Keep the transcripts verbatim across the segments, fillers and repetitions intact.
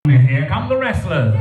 Here come the wrestlers.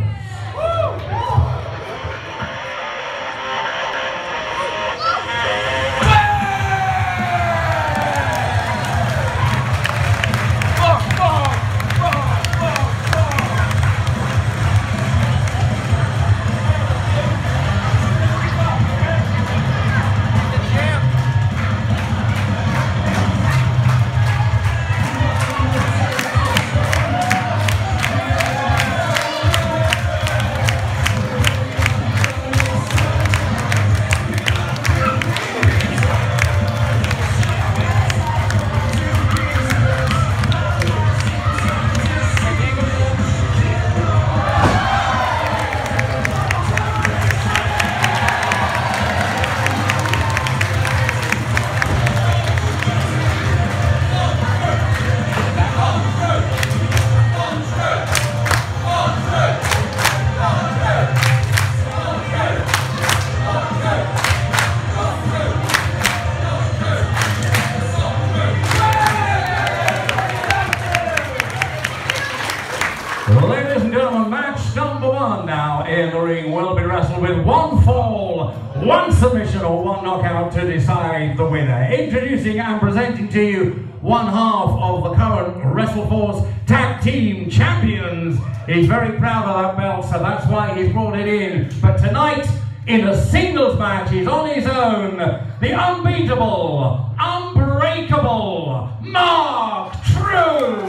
Ladies and gentlemen, match number one now in the ring will be wrestled with one fall, one submission or one knockout to decide the winner. Introducing and presenting to you one half of the current WrestleForce Tag Team Champions. He's very proud of that belt, so that's why he's brought it in. But tonight, in a singles match, he's on his own. The unbeatable, unbreakable Mark Trew.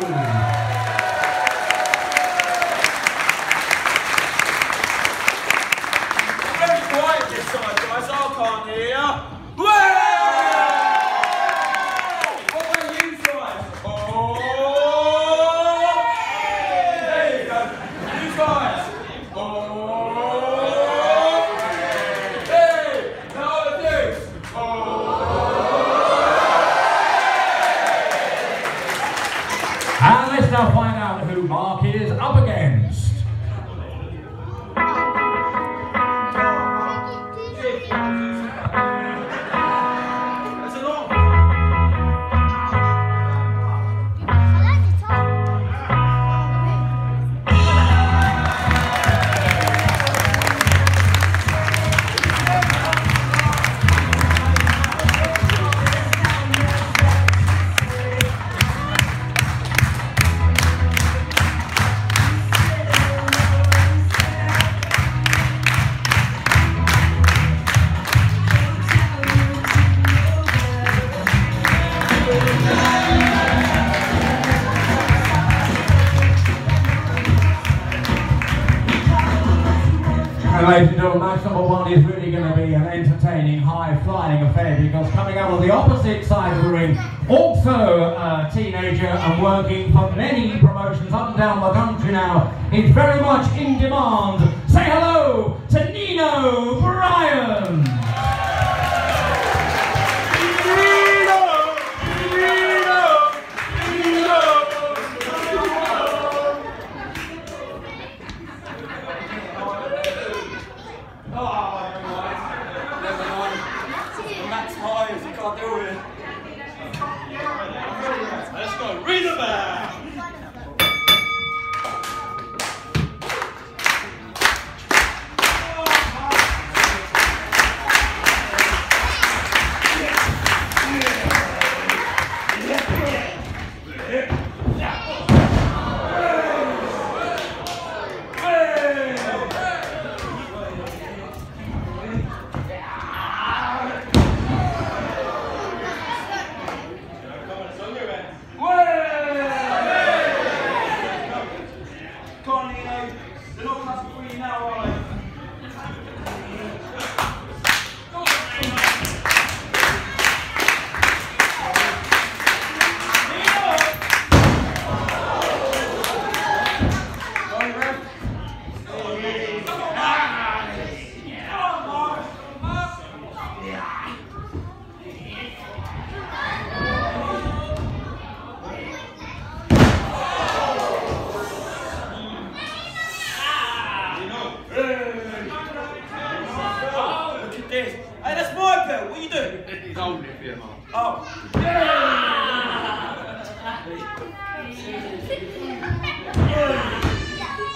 Guys, I can't hear. Whoa! What about you guys? Oh! There you go. You guys. Oh! Hey! Now this. Oh! And let's now find out who Mark is up against. And ladies and gentlemen, match number one is really going to be an entertaining, high-flying affair, because coming out on the opposite side of the ring, also a teenager and working for many promotions up and down the country now, is very much in demand. Say hello to Nino, Bryant. Let's go, read it back! He's holding it for you, Mark. Oh. Yeah!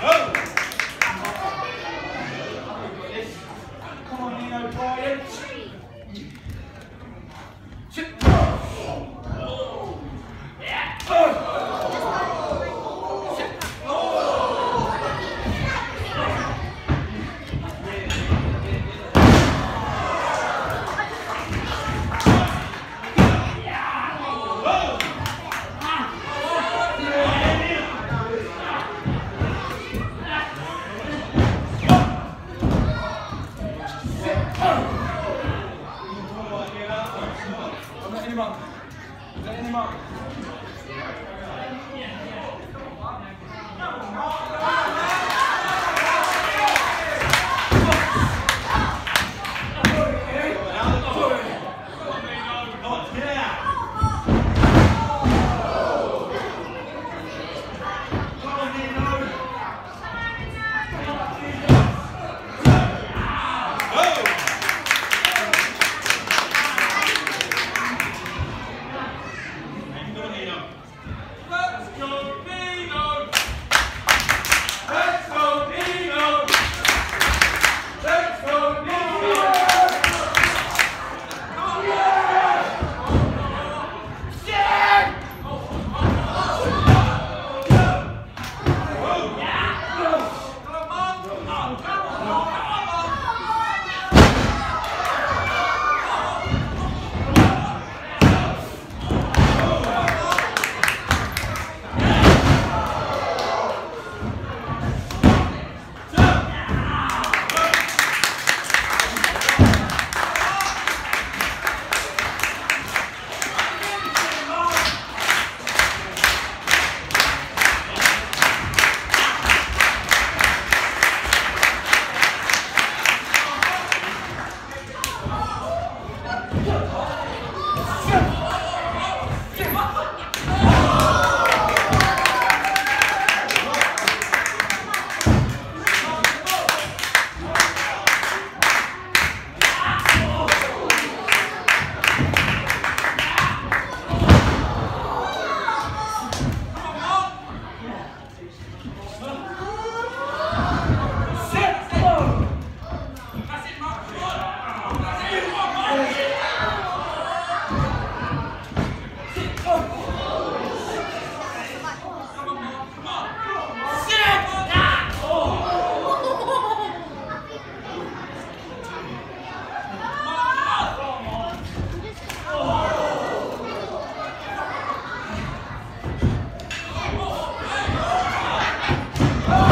Come on, Nino, Bryant. Sit. Oh!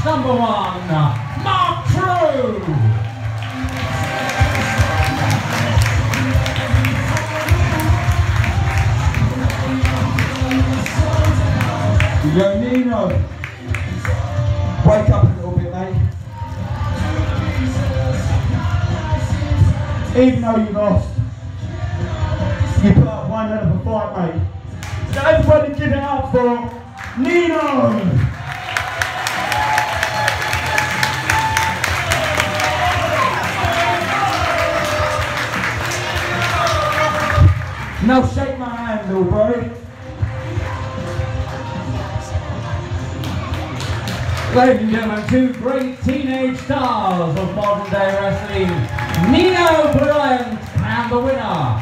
number one, Mark Trew. Yo, Nino, wake up a little bit, mate. Even though you lost, you put up one hell of a fight, mate. So everybody give it up for Nino! Now shake my hand, little bro. Ladies and gentlemen, two great teenage stars of modern day wrestling, Nino, Bryant, and the winner,